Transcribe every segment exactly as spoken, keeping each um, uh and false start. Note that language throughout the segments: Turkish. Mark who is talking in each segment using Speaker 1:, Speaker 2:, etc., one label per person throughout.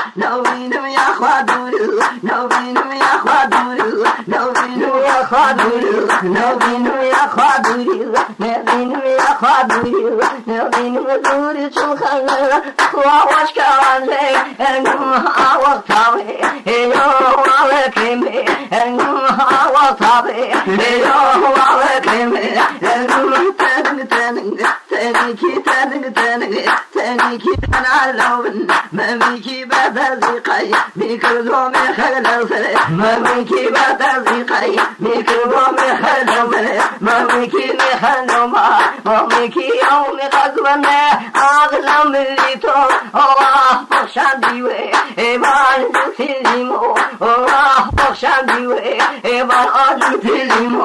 Speaker 1: no benim ya khaduru, no benim ya khaduru, no benim ya khaduru, no benim ya khaduru, ne benim ya khaduru, ne benim zuri çulkanlar, kuavaş kavanle, engum hava tabi, yo hava kemi, engum hava tabi, yo hava kemi, engum tenin tenin, teniki tenin tenin, teniki analavın, memiki bedazikay, mikrodomi khalasre, memiki bedazikay, mikrodomi khalasre, memiki mihanoma, memiki yawmi qazvane, ağlam lito, Allah boşandiwe, eman silimo, Allah boşandiwe, eman silimo,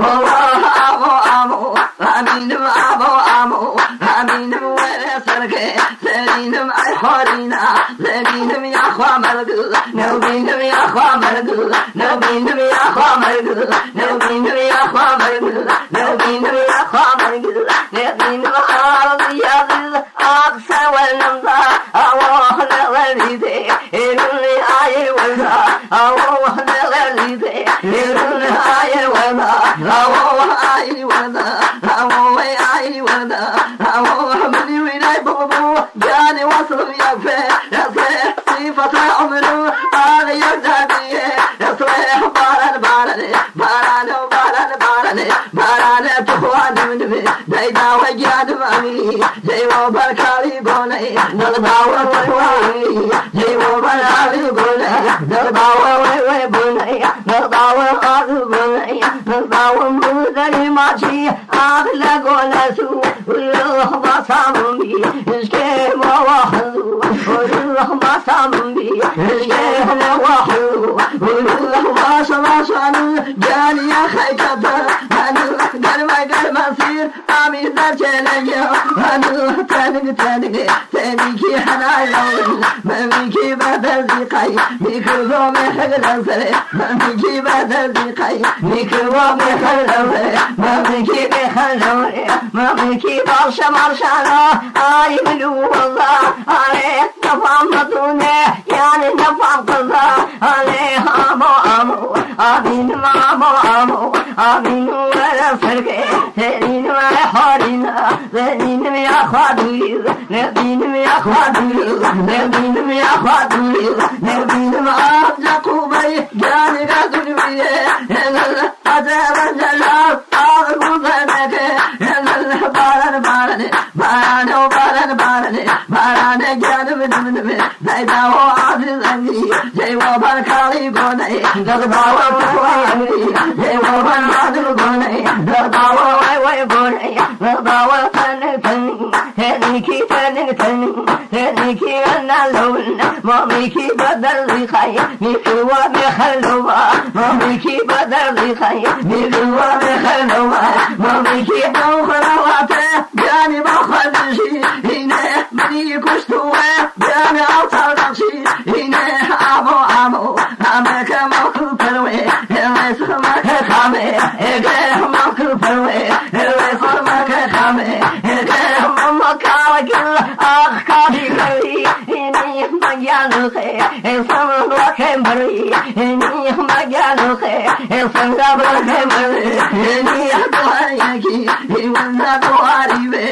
Speaker 1: Allah amo amo, aminim amo amo, aminim wele sarke, serinim ay harina, serinim ya khamargu, no benim ya khamargu, no benim ya khamargu, no benim ya khamargu, no benim ya khamargu, no benim ağzıyazız, aksa velnamda, Allah neleride, elini ayı velda, Allah neleride, elini ayı velda, Allah ayı velda, Allah ayı velda, Allah beni vinay babu, yani vasılım yakfe, yasle, sıfatı ömrüm, ağrı yakta diye, yasle, baran baran, baran baran baran, baran tuhuanım nimi, dayda ve giyadım ami, Jaivo barkali bone, dalbawa tuhuani, Jaivo barkali bone, dalbawa we bone, dalbawa adu bone, dalbawa mudari machi, agla gola su, uyuh basambi, iske mawahdu, uyuh basambi, iske mawahdu, uyuh basamashanu, janiya khaykata, anu garma garma sir, amizar chelaya, anu tanig tanig, taniki hanayun, mamiki badazikay, mikro me khaglasre, mamiki badazikay, mikro me khaglasre, mamiki me khaglasre, mamiki barsha marshana, ay bilu Allah, ale nafam matune, yani nafam kaza, ale amo amo, amin amo amo, amin wala sarke, senin wala harina, senin ya khaduru, nebin ya khaduru, nebin ya khaduru, nebin abja kubay, jani ga dunwiye, enal azara jalal, ağu zanake, enal baran baran, baran o baran baran, baran janım nım, dayda o aziz angi, Jaivo barkali gone, dalbawa tuhuani, Jaivo barkali gone, dalbawa way way gone, dalbawa tanig tanig, teniki tanig tanig, teniki analun, mamiki badali khay, mikwa mekhalwa, mamiki badali khay, mikwa mekhalwa, mamiki dawkhalawate, jani bakhalishi, ine mani kushtuwe, jani altardashi, ine amo amo, ameka maku perwe, ele sama ke khame, ege maku perwe, ele sama ke khame, ege mama kawagil, ah kadi kali, ini magyalu khe, sama ke mari, ini magyalu khe, sama ke mari, ini aduhayaki, iwana duharibe,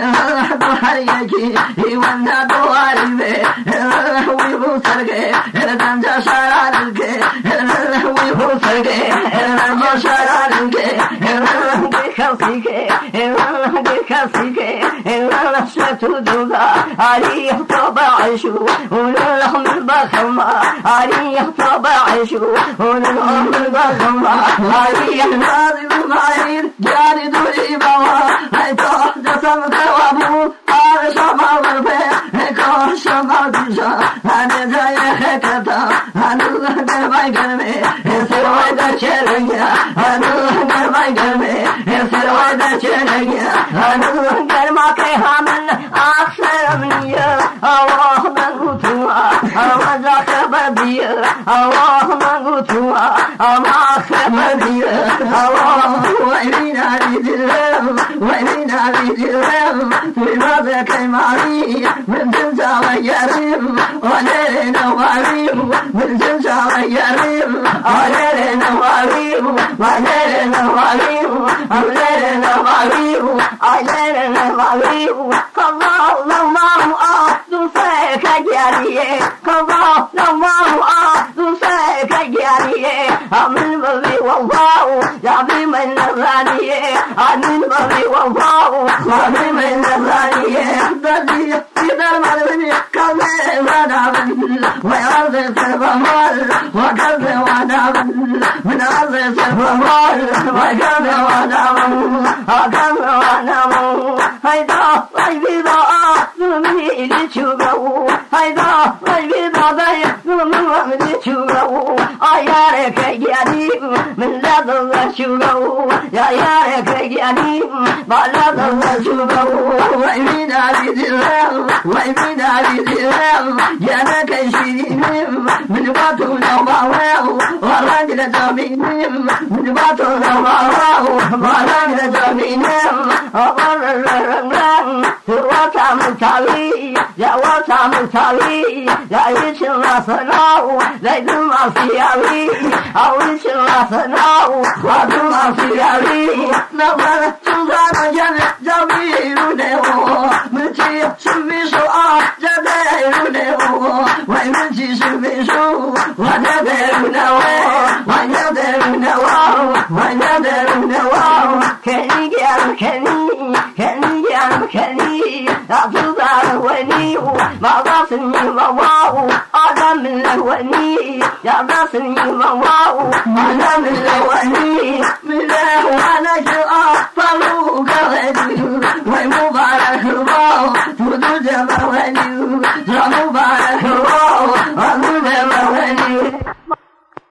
Speaker 1: aduhayaki, iwana duharibe, wibu sarge, danja shararge, wibu sarge, danja shararge, dikhasike, dikhasike, shatu duga, ari tabaishu, ulahum bakhma, ari tabaishu, ulahum bakhma, ari nazim mair, jani duri bawa, ayto jasam kawabu, ar shama warbe, ko shama disha, ane jaye khekata, anu garbai garme, sirwai da chelaya, anu garbai garme, sirwai da chelaya, anu garma ke haman, aksar amniya, Allah man utwa, Allah zakaba Ahmadiyya, Allah Magutua, Ahmadiyya, Allah, Wainina Vidilam, Wainina Vidilam, Vimada Kaimari, Vincenza Yarim, Valerina Warim, Vincenza Yarim, Valerina Warim, Valerina Warim, Valerina Warim, Valerina Warim, Allah, Lamam, Du Feka Yariye, Allah, Lamam, Du Feka Yariye, Amin Babi Wow, Yabi Manazaniye, Amin Babi Wow, Yabi Manazaniye, Dadi, Sidar Malvini, Kame Wadavan, Wayaze Servamal, Wakaze Wadavan, Wanaze Servamal, Wakaze Wadavan, Wakaze Wadavan, Haida, Haida, Zumi Lichugawu, Haida, Haida, Zumi Lichugawu, Ayare Kayani, Milado Sugawu, Yayare Kayani, Balado Sugawu, Waimina Vidilam, Waimina Vidilam, Yana Kashinim, Minibatu Nawau, Walangina Dominim, Minibatu Nawau, Walangina Dominim, Awaran, Watam Tali, Yawatam Tali, Yaichim Lasanau, Laydum Afiari, Awishim Lasanau, Wadum Afiari, Navara Suzana Janet, Javi Runevo, Muchi Suviso, Jade Runevo, Why Muchi Suviso, Wanyade Runevo, Wanyade Runevo, Wanyade Runevo, Kenny Gam, Kenny, Kenny Gam, Kenny, Azuba Wani, Magasin Wow, Adam Lawani, Yagasin Wow, Adam Lawani, Mila Wana, Palu Gavadu, Why Mubarak Wow, Tudu Java Wani, Ramubarak Wow, Azu Java Wani.